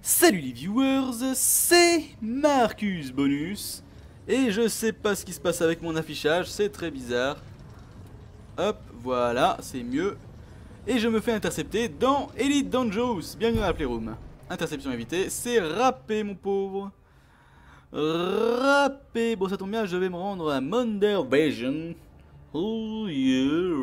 Salut les viewers, c'est Marcus Bonus. Et je sais pas ce qui se passe avec mon affichage, c'est très bizarre. Hop, voilà, c'est mieux. Et je me fais intercepter dans Elite Dangerous. Bienvenue dans la Playroom. Interception évitée, c'est râpé mon pauvre. Râpé, bon ça tombe bien, je vais me rendre à Mondervision. Oh yeah.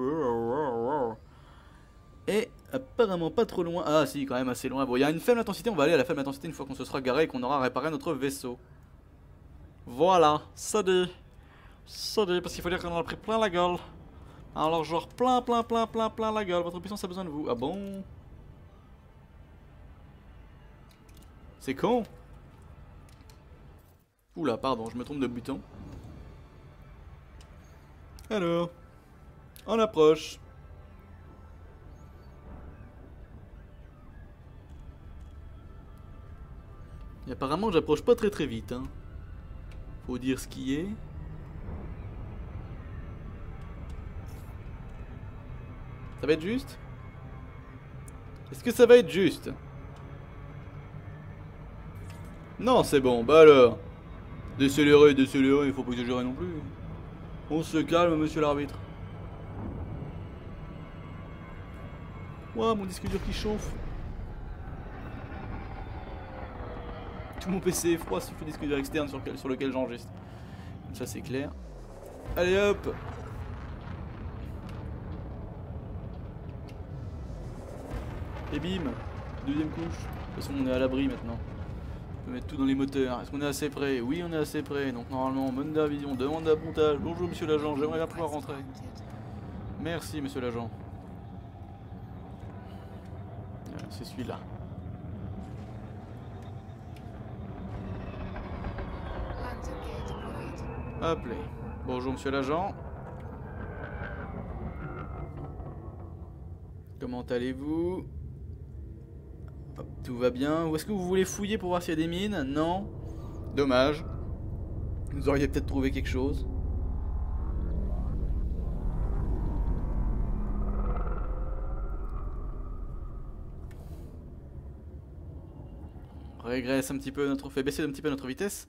Et apparemment pas trop loin. Ah si, quand même assez loin. Bon, il y a une faible intensité, on va aller à la faible intensité une fois qu'on se sera garé et qu'on aura réparé notre vaisseau. Voilà, ça dit, parce qu'il faut dire qu'on en a pris plein la gueule. Alors genre plein la gueule. Votre puissance a besoin de vous. Ah bon? C'est con. Oula, pardon, je me trompe de bouton. Alors, on approche. Et apparemment j'approche pas très vite hein. Faut dire ce qui est. Ça va être juste? Est-ce que ça va être juste? Non c'est bon, bah alors. Décélérer, il faut pas exagérer non plus. On se calme monsieur l'arbitre. Ouah mon disque dur qui chauffe. Tout mon PC est froid sauf le disque dur externe sur lequel j'enregistre. Comme ça c'est clair. Allez hop. Et bim. Deuxième couche. De toute façon on est à l'abri maintenant. On peut mettre tout dans les moteurs. Est-ce qu'on est assez près? Oui on est assez près. Donc normalement Mondervision demande d'appontage. Bonjour monsieur l'agent, j'aimerais bien pouvoir rentrer. Merci monsieur l'agent. C'est celui-là. Hop là. Bonjour monsieur l'agent. Comment allez-vous? Hop, tout va bien. Où est-ce que vous voulez fouiller pour voir s'il y a des mines? Non. Dommage. Vous auriez peut-être trouvé quelque chose. On régresse un petit peu notre... fait baisser un petit peu notre vitesse.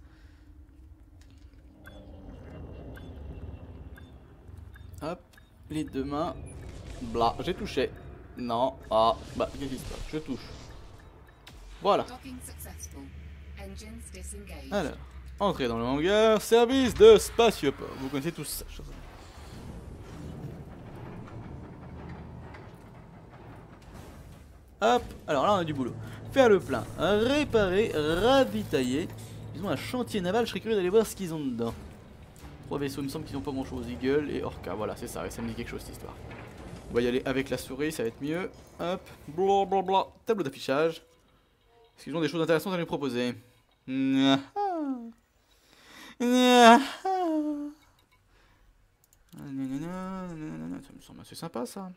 Hop, les deux mains. Blah, j'ai touché. Non, ah, bah, qu'est-ce qui se passe? Je touche. Voilà. Alors, entrée dans le hangar, service de spatioport. Vous connaissez tous ça, chers amis. Hop, alors là on a du boulot. Faire le plein, réparer, ravitailler. Ils ont un chantier naval, je serais curieux d'aller voir ce qu'ils ont dedans. 3 vaisseaux, il me semble qu'ils n'ont pas grand chose. Eagle et Orca, voilà, c'est ça, ça me dit quelque chose cette histoire. On va y aller avec la souris, ça va être mieux. Hop, blablabla, tableau d'affichage. Est-ce qu'ils ont des choses intéressantes à nous proposer? Ça me semble assez sympa ça.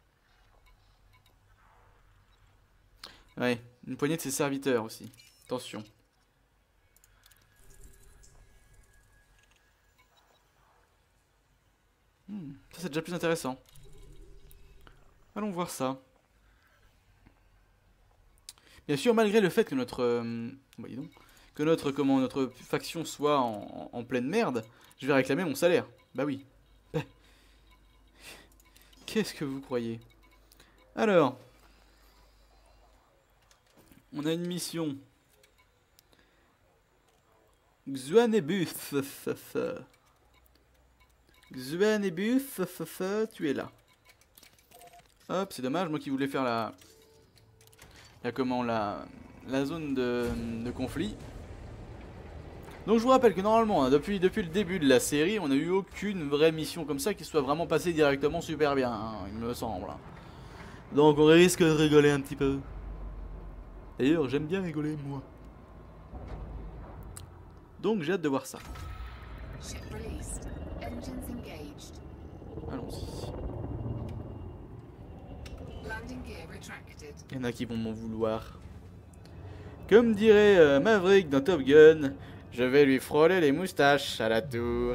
Ouais, une poignée de ses serviteurs aussi. Attention. Ça c'est déjà plus intéressant. Allons voir ça. Bien sûr, malgré le fait que notre, notre faction soit en pleine merde, je vais réclamer mon salaire. Bah oui. Qu'est-ce que vous croyez? Alors, on a une mission. Xuanebus. Xuanebus, tu es là. Hop, c'est dommage, moi qui voulais faire la zone de conflit. Donc je vous rappelle que normalement, hein, depuis le début de la série, on n'a eu aucune vraie mission comme ça qui soit vraiment passée directement super bien, hein, il me semble. Donc on risque de rigoler un petit peu. D'ailleurs, j'aime bien rigoler, moi. Donc j'ai hâte de voir ça. Allons-y. Il y en a qui vont m'en vouloir. Comme dirait Maverick dans Top Gun, je vais lui frôler les moustaches à la tour.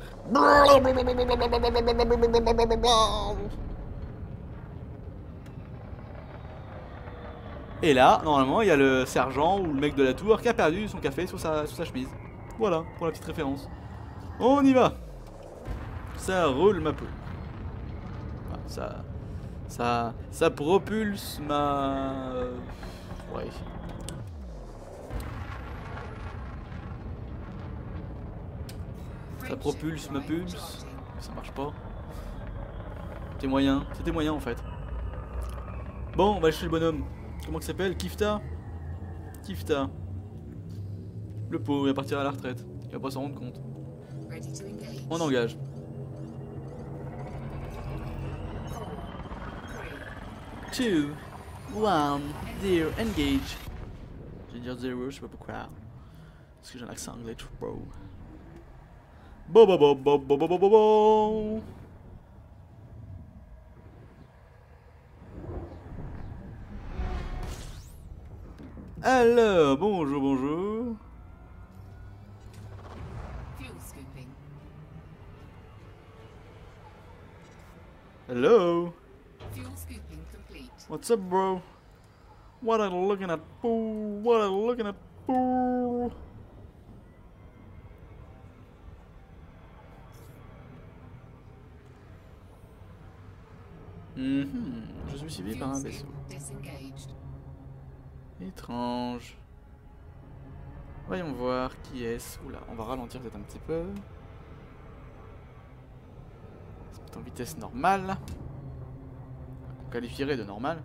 Et là, normalement, il y a le sergent ou le mec de la tour qui a perdu son café sur sa chemise. Voilà, pour la petite référence. On y va. Ça roule ma peau. Ah, ça propulse ma... Ouais. Ça propulse ma pulse. Ça marche pas. C'était moyen en fait. Bon, on va chercher le bonhomme. Comment il s'appelle? Kifta. Kifta. Le pauvre, il va partir à la retraite. Il va pas s'en rendre compte. On engage. Two, one, zero, engage. Je vais dire zero, je sais pas pourquoi. Parce que j'ai un accent anglais trop beau. Bo bo bo bo bo bo bo bo bo. Alors, bonjour, bonjour. Hello. What's up, bro? What are you looking at, fool? What are you looking at, fool? Je suis suivi par un vaisseau. Étrange. Voyons voir qui est-ce. Oula, on va ralentir peut-être un petit peu. C'est en vitesse normale. On qualifierait de normal.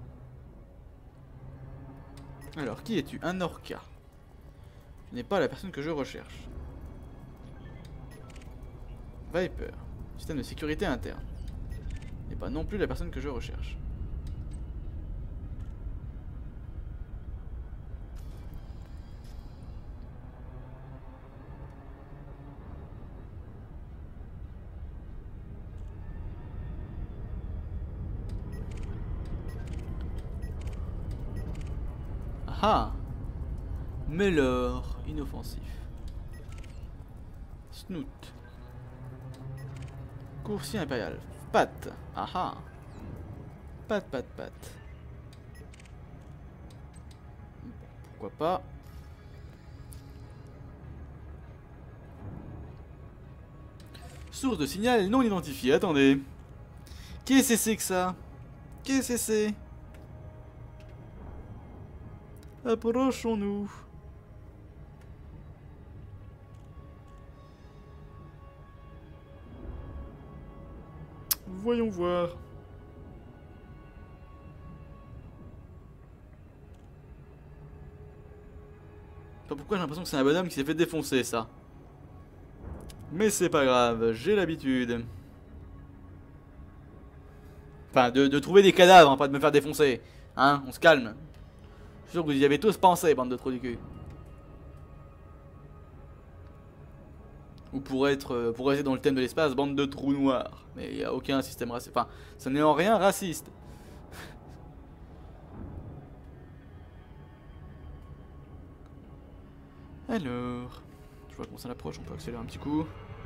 Alors, qui es-tu? Un Orca. Tu n'es pas la personne que je recherche. Viper. Système de sécurité interne. N'est pas non plus la personne que je recherche. Ah, Mellor, inoffensif. Snoot. Coursier impérial. Pat. Aha. Pat. Pourquoi pas. Source de signal non identifiée. Attendez. Qu'est-ce que c'est que ça? Qu'est-ce que c'est? Approchons-nous. Voyons voir. Pas pourquoi j'ai l'impression que c'est un bonhomme qui s'est fait défoncer, ça. Mais c'est pas grave, j'ai l'habitude. Enfin, de trouver des cadavres, hein, pas de me faire défoncer. Hein, on se calme. Je suis sûr que vous y avez tous pensé, bande de trous du cul. Ou pour rester dans le thème de l'espace, bande de trous noirs. Mais il n'y a aucun système raciste. Enfin, ça n'est en rien raciste. Alors, je vois comment ça l'approche, on peut accélérer un petit coup.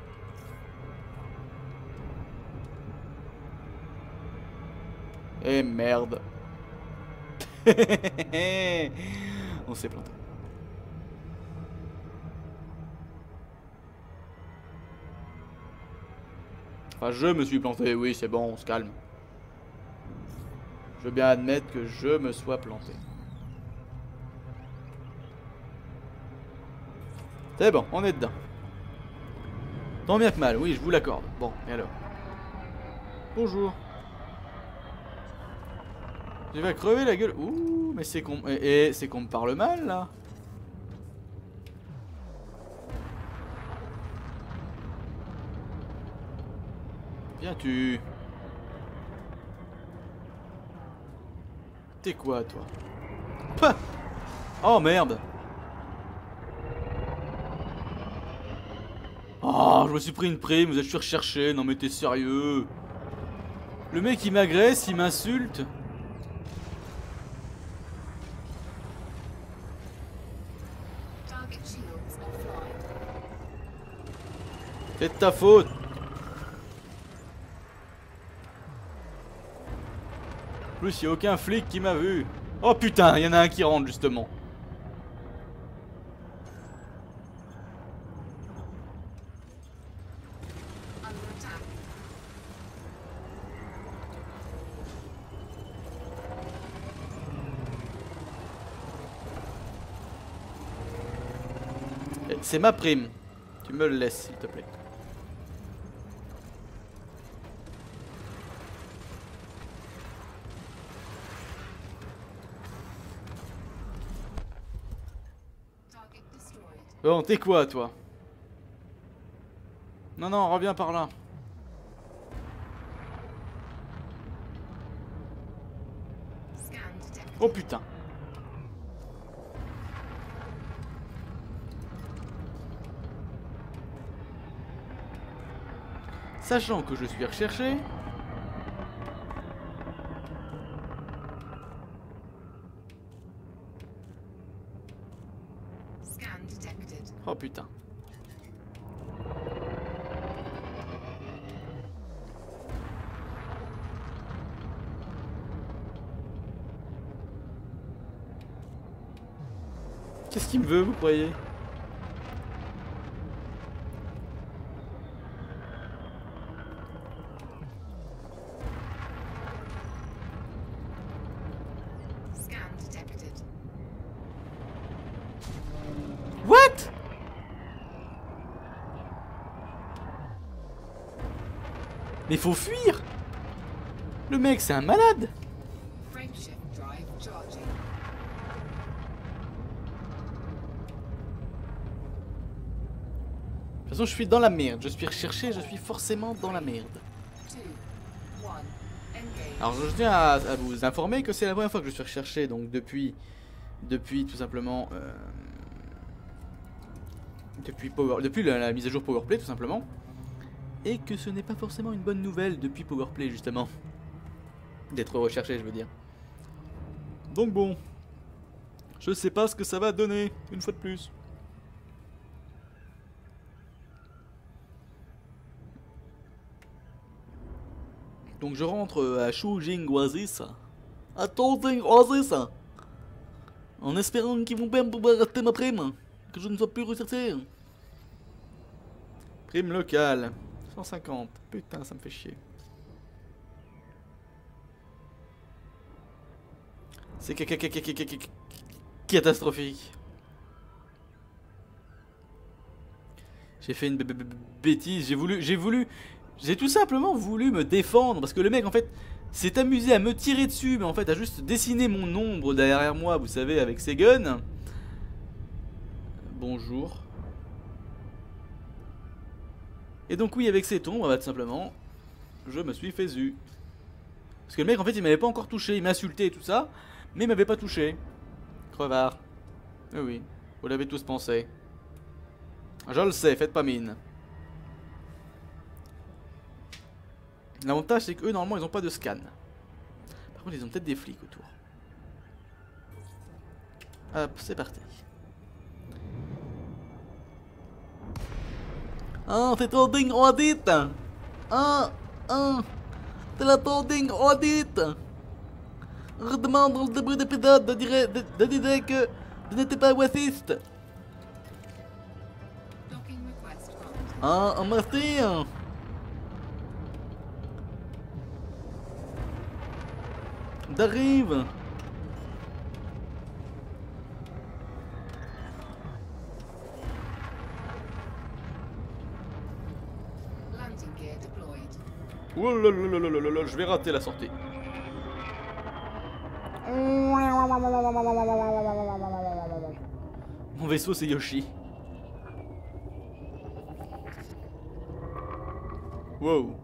Eh merde. On s'est planté. Enfin, je me suis planté, oui, c'est bon, on se calme. Je veux bien admettre que je me sois planté. C'est bon, on est dedans. Tant bien que mal, oui, je vous l'accorde. Bon, et alors? Bonjour. Je vais crever la gueule. Ouh, mais c'est qu'on... c'est qu'on me parle mal, là. Viens-tu? T'es quoi, toi? Pah! Oh, merde! Oh, je me suis pris une prime, vous êtes recherché. Non mais t'es sérieux? Le mec il m'agresse, il m'insulte. C'est de ta faute. En plus, il n'y a aucun flic qui m'a vu. Oh putain, il y en a un qui rentre justement. C'est ma prime. Tu me le laisses, s'il te plaît. Bon, t'es quoi, toi? Non, non, reviens par là. Oh putain. Sachant que je suis recherché. Oh putain. Qu'est-ce qu'il me veut, vous croyez? What? Mais faut fuir! Le mec, c'est un malade! De toute façon, je suis dans la merde. Je suis recherché, je suis forcément dans la merde. Alors, je tiens à vous informer que c'est la première fois que je suis recherché, donc depuis tout simplement, depuis la mise à jour Powerplay, tout simplement, et que ce n'est pas forcément une bonne nouvelle depuis Powerplay, justement, d'être recherché, je veux dire. Donc bon, je sais pas ce que ça va donner, une fois de plus. Donc je rentre à Shujing Oasis. À Tozing Oasis. En espérant qu'ils vont bien pouvoir rater ma prime. Que je ne sois plus recherché. Prime locale. 150. Putain, ça me fait chier. C'est catastrophique. J'ai fait une bêtise. J'ai tout simplement voulu me défendre. Parce que le mec, en fait, s'est amusé à me tirer dessus. Mais en fait, a juste dessiné mon ombre derrière moi, vous savez, avec ses guns. Bonjour. Et donc, oui, avec cette ombre, bah, tout simplement, je me suis fait zu. Parce que le mec, en fait, il m'avait pas encore touché. Il m'insultait et tout ça. Mais il m'avait pas touché. Crevard. Oui, oui. Vous l'avez tous pensé. Je le sais, faites pas mine. L'avantage, c'est qu'eux, normalement, ils ont pas de scan. Par contre, ils ont peut-être des flics autour. Hop, c'est parti. Ah, c'est Toding Audit. Ah, c'est la Toding Audit. Redemande dans le début d'épisode de dire que je n'étais pas raciste. Ah, merci. J'arrive. Oh là là là là là là, je vais rater la sortie. Mon vaisseau, c'est Yoshi. Wow.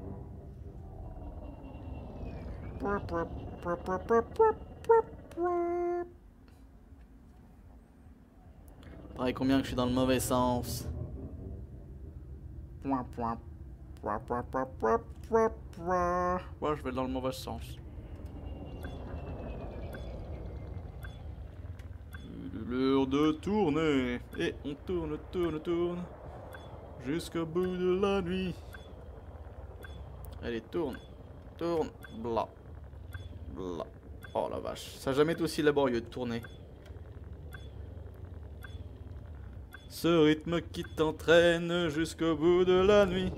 Pareil, combien que je suis dans le mauvais sens. Ouais, je vais dans le mauvais sens. L'heure de tourner. Et on tourne, tourne, tourne. Jusqu'au bout de la nuit. Allez, tourne. Tourne. Bla. Bla. Oh la vache, ça n'a jamais été aussi laborieux de tourner. Ce rythme qui t'entraîne jusqu'au bout de la nuit.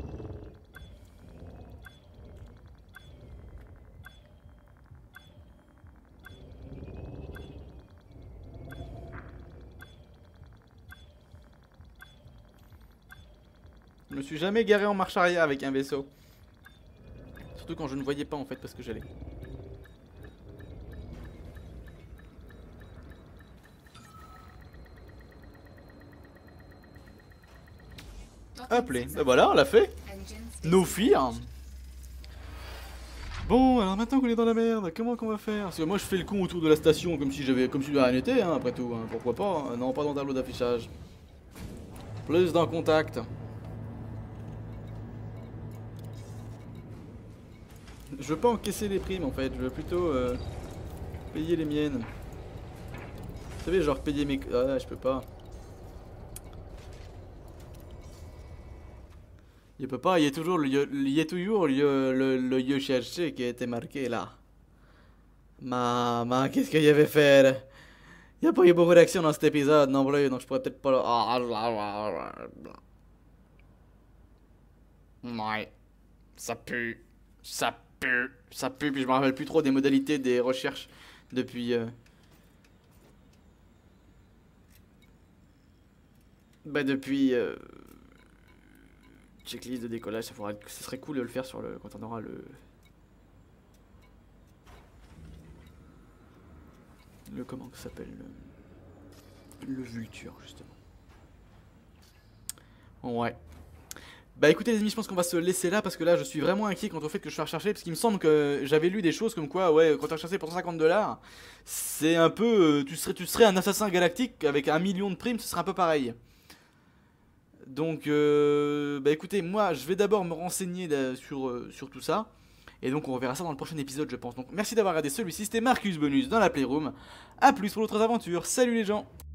Je me suis jamais garé en marche arrière avec un vaisseau. Surtout quand je ne voyais pas en fait parce que j'allais. Appelé. Ben voilà, on l'a fait. No fear. Bon, alors maintenant qu'on est dans la merde, comment qu'on va faire? Parce que moi je fais le con autour de la station comme si de rien n'était, hein, après tout, hein, pourquoi pas, hein. Non, pas dans le tableau d'affichage. Plus dans contact. Je veux pas encaisser les primes en fait, je veux plutôt payer les miennes. Vous savez, genre payer mes... Ah, je peux pas. Il peut pas, il y a toujours le Yoshihachi qui a été marqué là. Maman, qu'est-ce qu'il y avait fait? Il n'y a pas eu beaucoup d'action dans cet épisode non plus, donc je pourrais peut-être pas... Ouais, ça pue, ça pue, ça pue, puis je me rappelle plus trop des modalités des recherches depuis... Bah depuis... Checklist de décollage, ça serait cool de le faire sur le... quand on aura le comment ça s'appelle le Vulture justement. Ouais. Bah écoutez les amis, je pense qu'on va se laisser là parce que là je suis vraiment inquiet quant au fait que je sois recherché, parce qu'il me semble que j'avais lu des choses comme quoi ouais, quand tu es recherché pour 150 $, c'est un peu tu serais un assassin galactique avec 1 million de primes, ce serait un peu pareil. Donc bah écoutez, moi je vais d'abord me renseigner là, sur tout ça. Et donc on reverra ça dans le prochain épisode je pense. Donc merci d'avoir regardé celui-ci, c'était Marcus Bonus dans la Playroom. A plus pour d'autres aventures, salut les gens.